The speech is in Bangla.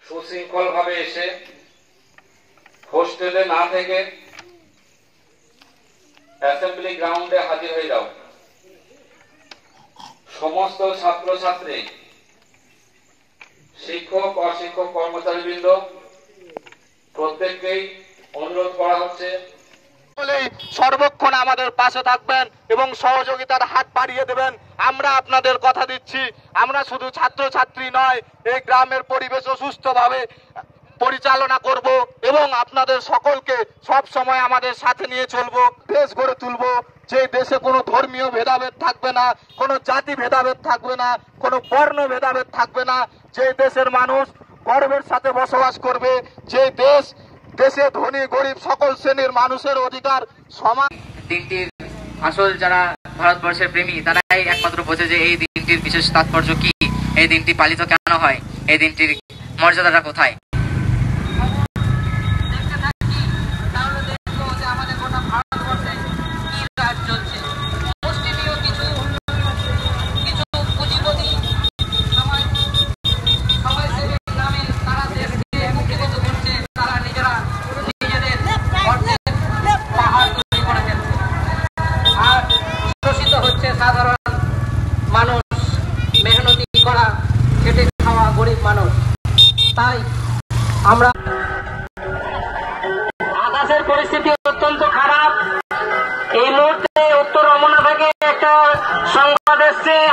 সুশৃঙ্খলভাবে এসে হোস্টেলে না থেকে অ্যাসেম্বলি গ্রাউন্ডে হাজির হয়ে যাও। সমস্ত ছাত্রছাত্রী, শিক্ষক, অশিক্ষক, কর্মচারীবৃন্দ প্রত্যেককেই অনুরোধ করা হচ্ছে সর্বক্ষণ আমাদের পাশে থাকবেন এবং সহযোগিতার হাত বাড়িয়ে দেবেন। আমরা আপনাদের কথা দিচ্ছি, আমরা শুধু ছাত্রছাত্রী নয়, এই গ্রামের পরিবেশও সুস্থভাবে পরিচালনা করব এবং আপনাদের সকলকে সব সময় আমাদের সাথে নিয়ে চলবো, দেশ গড়ে তুলবো, যে দেশে কোনো ধর্মীয় ভেদাভেদ থাকবে না, কোনো জাতি ভেদাভেদ থাকবে না, কোনো বর্ণ ভেদাভেদ থাকবে না, যে দেশের মানুষ গর্বের সাথে বসবাস করবে, যে দেশে ধনী গরিব সকল শ্রেণীর মানুষের অধিকার সমান। দিনটির আসল যারা ভারতবর্ষের প্রেমী তারাই একমাত্র বোঝে যে এই দিনটির বিশেষ তাৎপর্য কি, এই দিনটি পালিত কেন হয়, এই দিনটির মর্যাদাটা কোথায়। সাধারণ মানুষ, মেহনতি করা, খেটে খাওয়া গরিব মানুষ। তাই আমরা আকাশের পরিস্থিতি অত্যন্ত খারাপ। এই মুহূর্তে উত্তর রমনা থেকে একটা সংবাদ এসছে,